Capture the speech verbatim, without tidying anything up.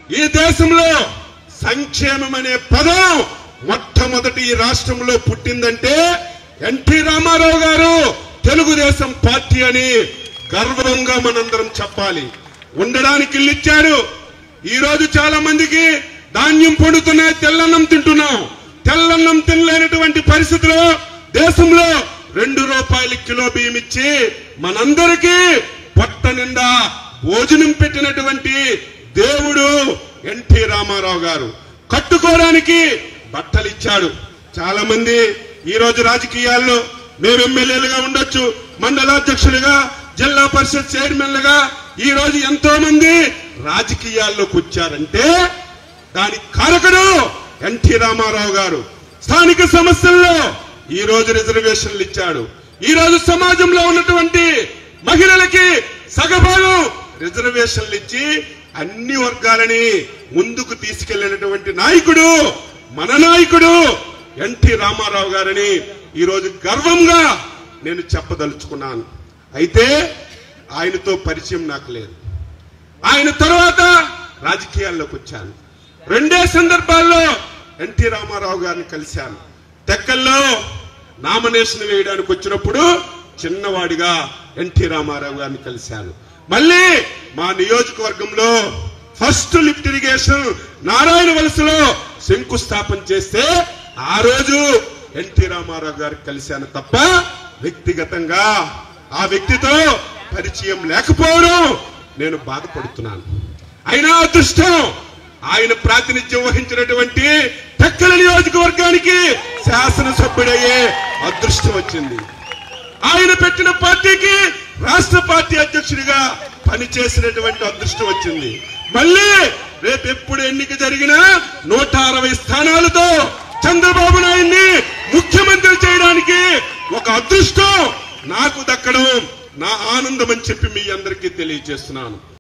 ఈ దేశంలో సంక్షేమం అనే పదం మొట్టమొదటి ఈ రాష్ట్రంలో పుట్టిందంటే ఎన్టీ రామారావు గారు తెలుగుదేశం పార్టీ అని గర్వంగా మనందరం చెప్పాలి. ఉండడానికి ఇల్లు ఇచ్చారు. ఈ రోజు చాలా మందికి ధాన్యం పండుతున్నాయి, తెల్లన్నం తింటున్నాం. తెల్లన్నం తినలేనటువంటి పరిస్థితిలో దేశంలో రెండు రూపాయల కిలో బియ్యం ఇచ్చి మనందరికీ పొట్ట నిండా భోజనం పెట్టినటువంటి దేవుడు ఎన్టీ రామారావు గారు. కట్టుకోవడానికి బట్టలు ఇచ్చాడు. చాలా మంది ఈ రోజు రాజకీయాల్లో మేము ఎమ్మెల్యేలుగా ఉండొచ్చు, మండలాధ్యక్షులుగా, జిల్లా పరిషత్ చైర్మన్లుగా ఈ రోజు ఎంతో మంది రాజకీయాల్లోకి వచ్చారంటే దానికి కారకుడు ఎన్టీ రామారావు గారు. స్థానిక సమస్యల్లో ఈ రోజు రిజర్వేషన్లు ఇచ్చాడు. ఈ రోజు సమాజంలో ఉన్నటువంటి మహిళలకి సగభాగం రిజర్వేషన్లు ఇచ్చి అన్ని వర్గాలని ముందుకు తీసుకెళ్లినటువంటి నాయకుడు మన నాయకుడు ఎన్టీ రామారావు గారని ఈ రోజు గర్వంగా నేను చెప్పదలుచుకున్నాను. అయితే ఆయనతో పరిచయం నాకు లేదు. ఆయన తర్వాత రాజకీయాల్లోకి వచ్చాను. రెండే సందర్భాల్లో ఎన్టీ రామారావు గారిని కలిశాను. తెక్కల్లో నామినేషన్ వేయడానికి వచ్చినప్పుడు చిన్నవాడిగా ఎన్టీ రామారావు గారిని కలిశాను. మళ్ళీ మా నియోజకవర్గంలో ఫస్ట్ లిఫ్ట్ ఇరిగేషన్ నారాయణ వలసలో శంకుస్థాపన చేస్తే ఆ రోజు ఎన్టీ రామారావు గారికి కలిశాను తప్ప వ్యక్తిగతంగా ఆ వ్యక్తితో పరిచయం లేకపోవడం నేను బాధపడుతున్నాను. అయినా అదృష్టం ఆయన ప్రాతినిధ్యం వహించినటువంటి టెక్కల నియోజకవర్గానికి శాసనసభ్యుడయ్యే అదృష్టం వచ్చింది. ఆయన పెట్టిన పార్టీకి రాష్ట్ర పార్టీ అధ్యక్షుడిగా పనిచేసినటువంటి అదృష్టం వచ్చింది. మళ్ళీ రేపు ఎప్పుడు ఎన్నిక జరిగినా నూట అరవై స్థానాలతో చంద్రబాబు నాయుడిని ముఖ్యమంత్రి చేయడానికి ఒక అదృష్టం నాకు దక్కడం నా ఆనందం అని చెప్పి మీ అందరికీ తెలియజేస్తున్నాను.